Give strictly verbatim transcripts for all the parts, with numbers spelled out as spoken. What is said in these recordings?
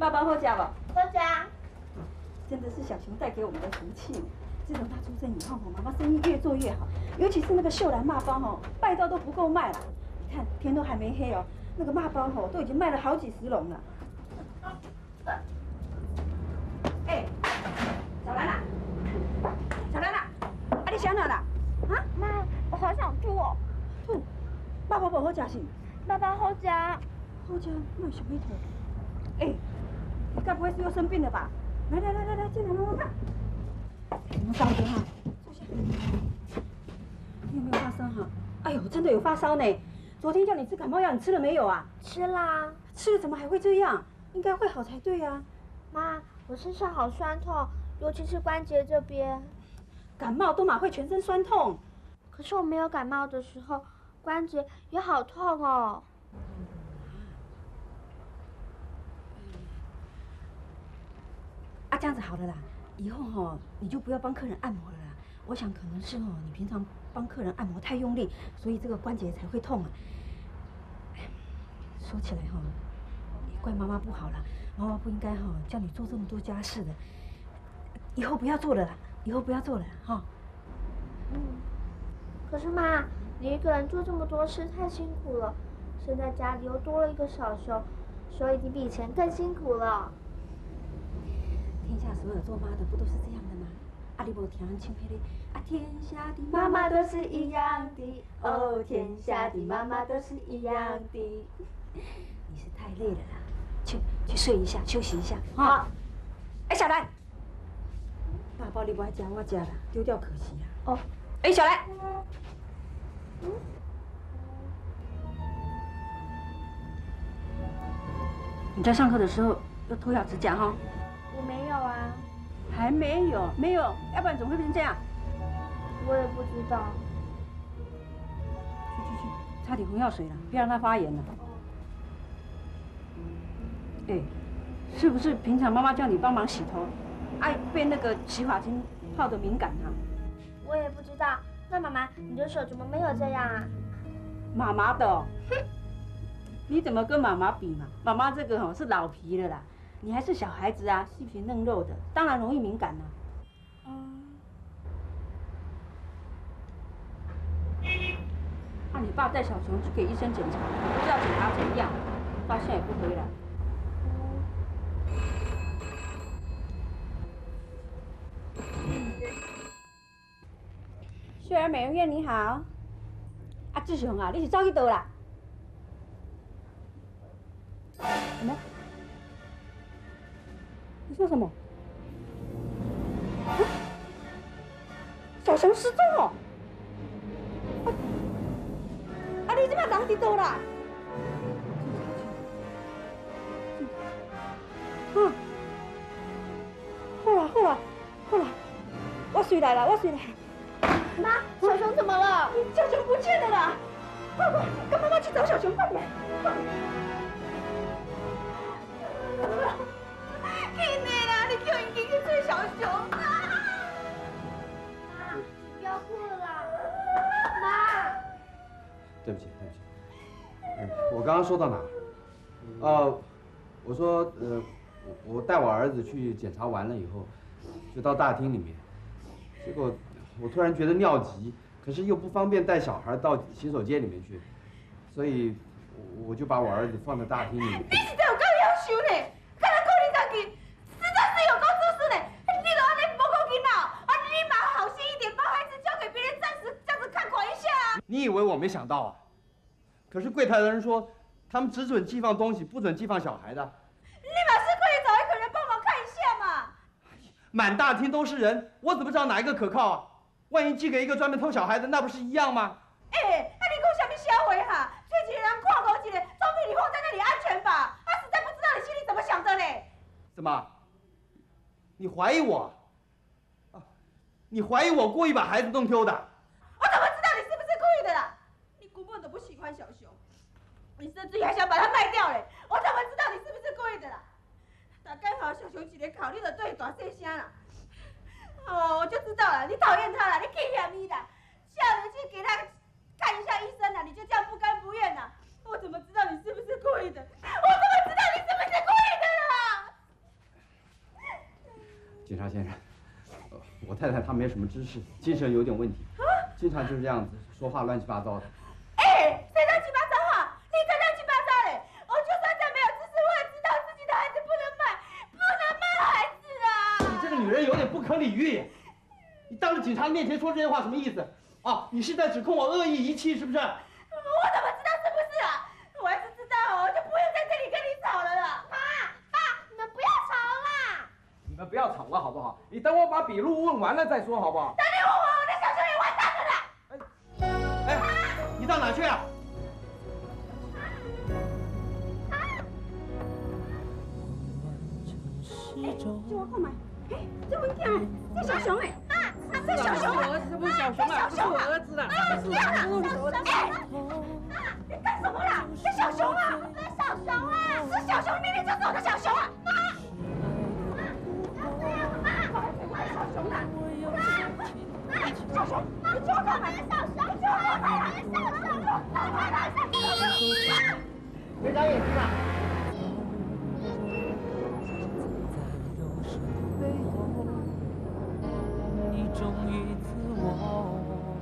爸爸好家不？ 好家。 真的是小熊带给我们的福气。自从他出生以后，妈妈生意越做越好，尤其是那个秀兰麻包哦，卖到都不够卖了。你看天都还没黑哦，那个麻包哦都已经卖了好几十笼了。哎，小兰啊，小兰啊，啊你想哪啦？啊？ 妈，我好想吐哦。 吐？爸爸不好食是？ 爸爸好食。 好食，那有什么头？哎，你该不会是又生病了吧？来来来来来，进来摸摸看。怎么烧的哈？坐下。你有没有发烧哈？哎呦，真的有发烧呢。昨天叫你吃感冒药，你吃了没有啊？ 吃啦。 吃了怎么还会这样？应该会好才对啊。 妈，我身上好酸痛，尤其是关节这边。 感冒都嘛会全身酸痛。 可是我没有感冒的时候，关节也好痛哦。 啊，这样子好了啦。以后哈、哦，你就不要帮客人按摩了啦。我想可能是哦，你平常帮客人按摩太用力，所以这个关节才会痛啊。说起来哈、哦，也怪妈妈不好啦，妈妈不应该哈、哦、叫你做这么多家事的。以后不要做了啦，以后不要做了哈、哦。 嗯。可是妈，你一个人做这么多事太辛苦了，现在家里又多了一个小熊，所以你比以前更辛苦了。 天下所有做妈的不都是这样的吗？啊，你无听人唱迄个啊，天下的妈妈都是一样的，哦，天下的妈妈都是一样的。你是太累了啦，去去睡一下，休息一下。好。哎，小兰，爸爸你不爱吃，我吃啦，丢掉可惜啊。哦。哎，小兰。嗯。你在上课的时候要偷咬指甲哈。 我没有啊。 还没有，没有，要不然怎么会变成这样？ 我也不知道。 去去去，擦点红药水了，不要让它发炎了。哎，是不是平常妈妈叫你帮忙洗头，哎，被那个洗发精泡得敏感啊？ 我也不知道。那妈妈，你的手怎么没有这样啊？ 妈妈的、哦，哼，你怎么跟妈妈比嘛？妈妈这个哦是老皮了啦。你还是小孩子啊，细皮嫩肉的，当然容易敏感啦、啊。嗯。那、啊、你爸带小熊去给医生检查，不知道检查怎么样，到现在也不回来。秀儿美容院你好。啊，志雄啊，你是走去倒啦？什么？你说什么？啊、小熊失踪哦！啊，啊你这把人伫倒啦？嗯，好啦好啦好啦，我睡来了我睡来。 妈，小熊怎么了？ 小熊不见了啦！快快，跟妈妈去找小熊，快点！快点！ 紧的啦，你叫人去去追小熊啊！妈，你不要哭了啦，妈。 对不起，对不起。嗯，我刚刚说到哪儿？呃，我说，呃，我我带我儿子去检查完了以后，就到大厅里面，结果我突然觉得尿急，可是又不方便带小孩到洗手间里面去，所以我我就把我儿子放在大厅里面。 你是在有够要求呢？看他顾你自己，实在是有够自私呢！你都安尼不顾囡仔，啊，你嘛好心一点，把孩子交给别人，暂时这样子看管一下啊！ 你以为我没想到啊？可是柜台的人说，他们只准寄放东西，不准寄放小孩的。 你马是快点找一个人帮忙看一下嘛！ 满大厅都是人，我怎么知道哪一个可靠啊？万一寄给一个专门偷小孩的，那不是一样吗？ 哎、欸，那你讲什么社会哈？最几个人看我一个，总比你放在那里安全吧？他实在不知道你心里怎么想的嘞。 怎么？你怀疑我？啊，你怀疑我故意把孩子弄丢的？ 我怎么知道你是不是故意的啦？你根本都不喜欢小熊，你甚至还想把它卖掉嘞！我怎么知道你是不是故意的啦？大概好小熊一个考虑的对大细声啦。哦，我就知道了，你讨厌他了，你气嫌伊啦，叫人去给他看一下医生啦，你就这样不甘不愿啦。我怎么知道你是不是故意的？我怎么知道你是不是故意的啦？ 先生，呃，我太太她没什么知识，精神有点问题，经常就是这样子说话乱七八糟的。 哎，谁乱七八糟哈？你才乱七八糟嘞！我就算再没有知识，我也知道自己的孩子不能卖，不能卖孩子啊！ 你这个女人有点不可理喻，你当着警察面前说这些话什么意思？啊，你是在指控我恶意遗弃是不是？ 我怎么知道是不是啊？我要是知道，我就不会在这里跟你吵了啦。 妈，爸，你们不要吵啦！ 你们不要吵了好不好？你等我把笔录问完了再说好不好？ 等你问完，我的小兄也完蛋了啦！ 哎，你到哪去啊？ 哎，这我看买，哎，这文件，这小熊哎，妈，这小熊啊， 这不是小熊啊，这是我儿子的。 啊，不要了，哎，妈，你干什么啦？这小熊啊，这小熊啊，是小熊，明明就是我的小熊啊，妈，妈，我的小熊啊，妈，小熊，你给我看买小熊，你给我看买小熊，小熊， 没长眼睛啊！ 你忠于自我，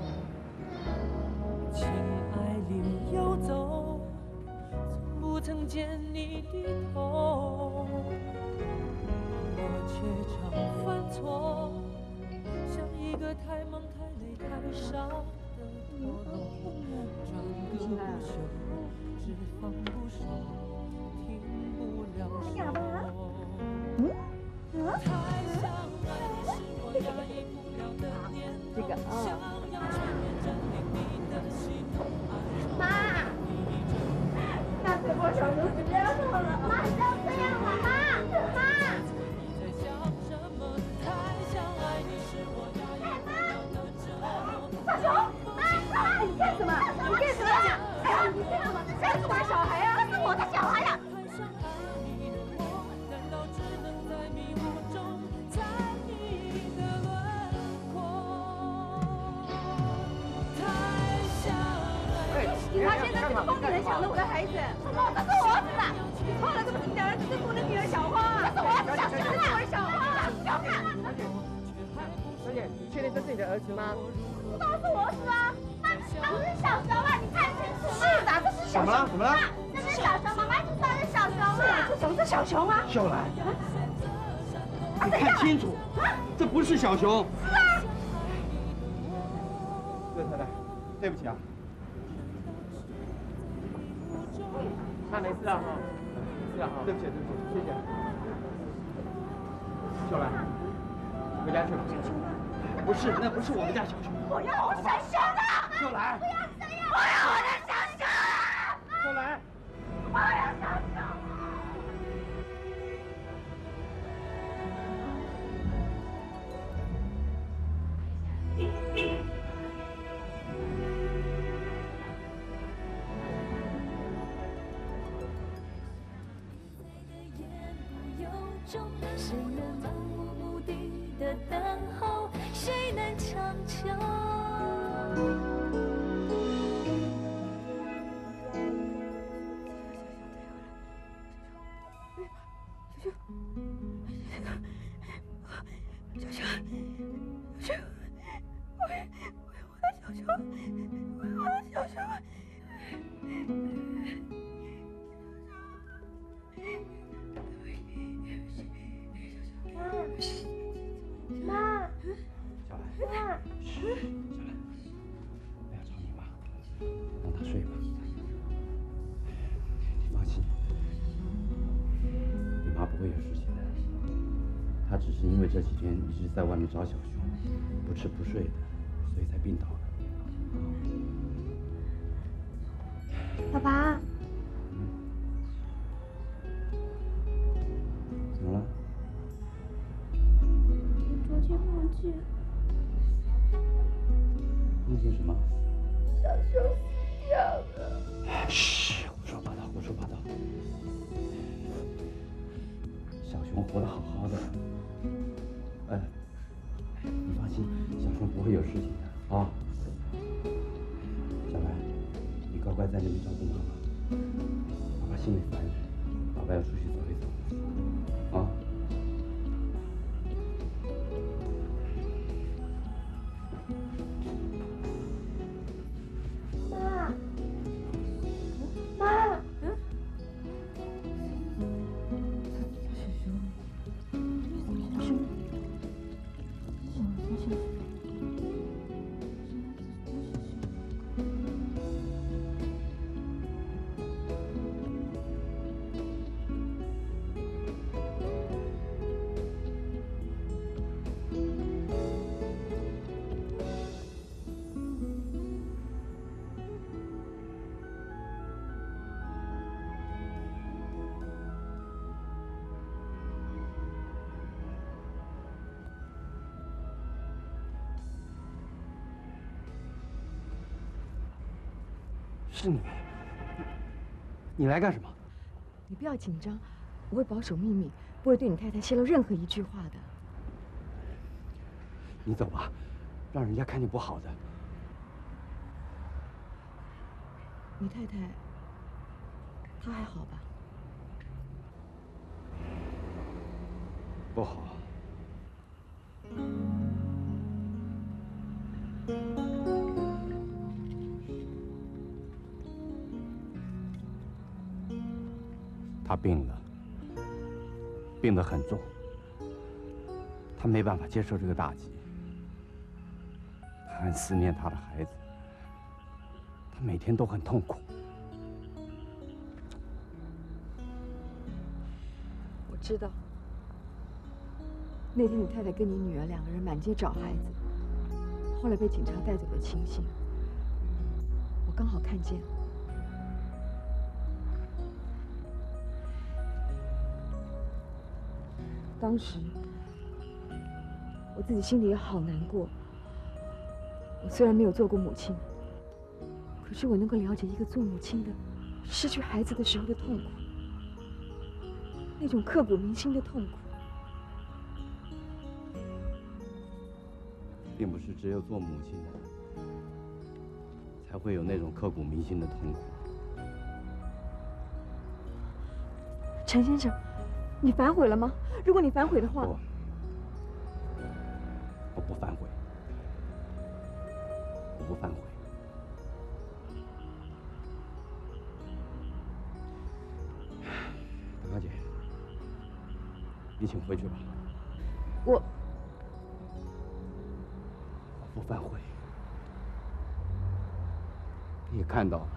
情爱里游走，从不曾见你低头，我却常犯错，像一个太忙太累太傻的陀螺，转个不休，只放不收，停不了手。太想爱你是我压抑不了的念头，想要全面占领你的心。 妈，那这波小熊不要走了，妈，不要这样了，妈，妈。 你在想什么？太想爱你是我压抑不了的折磨。 小熊，妈，妈，你干什么？你干什么？哎，你这样嘛，这是我的小孩啊，这是我的小孩呀。 太想爱你的我，难道只能在迷雾中猜你的轮廓？太想爱你。 警察先生，这个疯女人抢了我的孩子，什么？这是我儿子的，你错了，这不是你的儿子，这是我的女儿小花，这是我的小熊，这是我的小花，小熊啊！ 小姐，你确定这是你的儿子吗？ 当然是我儿子啊！妈，他不是小熊啊，你看清楚嘛！ 是的，这是小熊。 怎么了？怎么了？ 这是小熊，妈妈知道是小熊啊！ 这什么是小熊啊？ 秀兰，你看清楚，这不是小熊。 是啊。 对太太，对不起啊。 那没事啊哈，没事啊哈。 对不起，对不起，谢谢。秀兰，回家去吧。不是，那不是我们家小熊。 我要我小熊啊！ 秀兰， 不要这样！我要我的小熊啊！ 秀兰， 我要小熊。 谁能漫无目的的等候？谁能强求？ 小熊，小熊，我我的小熊，我的小熊。 妈， 小兰， 妈， 嘘，小兰，不要吵你妈，让她睡吧。你放心，你妈不会有事情的。她只是因为这几天一直在外面找小熊，不吃不睡的，所以才病倒的。 爸爸， 怎么了？ 我昨天忘记梦见什么？ 小熊死掉了。 嘘，胡说八道，胡说八道。小熊活得好好的，哎，你放心，小熊不会有事情的啊。小兰，你乖乖在那边照顾妈妈，爸爸心里烦，爸爸要出去走一走，啊。 是你，你来干什么？ 你不要紧张，我会保守秘密，不会对你太太泄露任何一句话的。 你走吧，让人家看见不好的。 你太太，她还好吧？ 不好。他病了，病得很重，他没办法接受这个打击，他很思念他的孩子，他每天都很痛苦。 我知道，那天你太太跟你女儿两个人满街找孩子，后来被警察带走的情形，我刚好看见了。当时我自己心里也好难过。我虽然没有做过母亲，可是我能够了解一个做母亲的失去孩子的时候的痛苦，那种刻骨铭心的痛苦。 并不是只有做母亲的才会有那种刻骨铭心的痛苦。 陈先生，你反悔了吗？如果你反悔的话， 不，我不反悔，我不反悔。大妈姐，你请回去吧。 我我不反悔。你也看到了，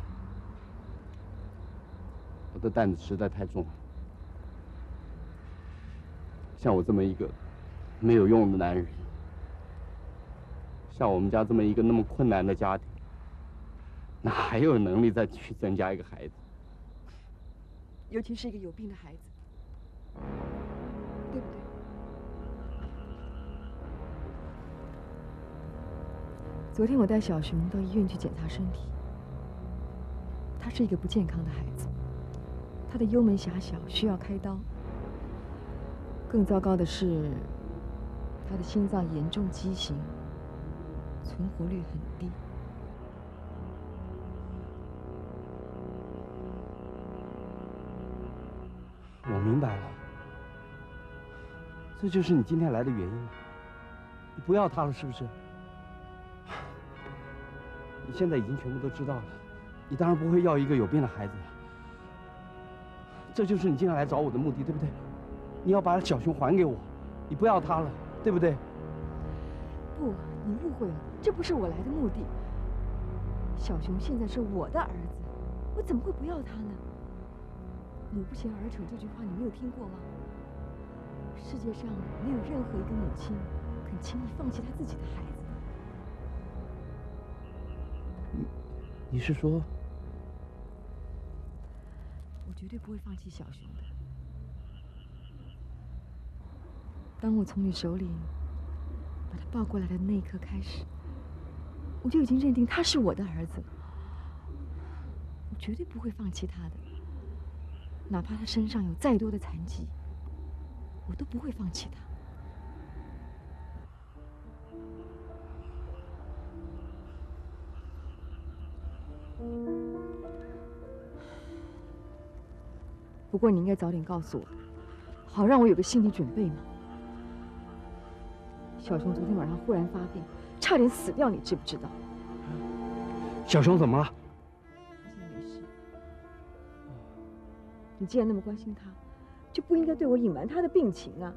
我的担子实在太重了。像我这么一个没有用的男人，像我们家这么一个那么困难的家庭，哪还有能力再去增加一个孩子？ 尤其是一个有病的孩子，对不对？昨天我带小熊到医院去检查身体，他是一个不健康的孩子，他的幽门狭小，需要开刀。更糟糕的是，他的心脏严重畸形，存活率很低。 我明白了，这就是你今天来的原因吗？你不要他了，是不是？你现在已经全部都知道了，你当然不会要一个有病的孩子了。这就是你今天来找我的目的，对不对？你要把小熊还给我，你不要他了，对不对？ 不，你误会了，这不是我来的目的。小熊现在是我的儿子，我怎么会不要他呢？母不嫌儿丑这句话你没有听过吗？世界上没有任何一个母亲肯轻易放弃她自己的孩子。 你你是说？ 我绝对不会放弃小熊的。当我从你手里把他抱过来的那一刻开始，我就已经认定他是我的儿子了。我绝对不会放弃他的，哪怕他身上有再多的残疾，我都不会放弃他。不过你应该早点告诉我，好让我有个心理准备嘛。小熊昨天晚上忽然发病，差点死掉，你知不知道？ 小熊怎么了？ 他现在没事。你既然那么关心他，就不应该对我隐瞒他的病情啊！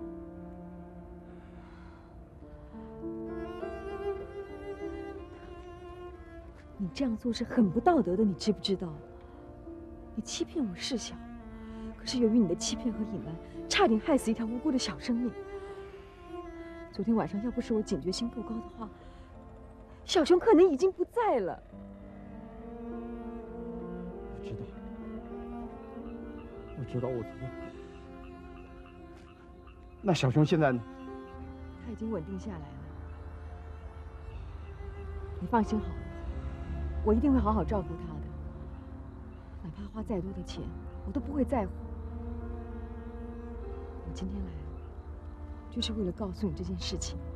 你这样做是很不道德的，你知不知道？你欺骗我是小，可是由于你的欺骗和隐瞒，差点害死一条无辜的小生命。昨天晚上要不是我警觉性够高的话，小熊可能已经不在了。 我知道，我知道我错了。那小熊现在呢？ 他已经稳定下来了。你放心好了，我一定会好好照顾他的。 哪怕花再多的钱，我都不会在乎。我今天来，就是为了告诉你这件事情。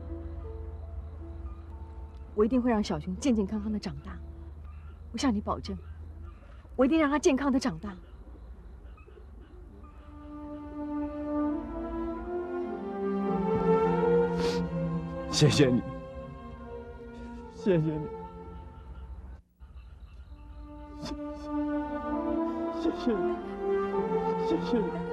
我一定会让小熊健健康康的长大，我向你保证，我一定让他健康的长大。 谢谢你，谢谢你，谢谢，谢谢你，谢谢你。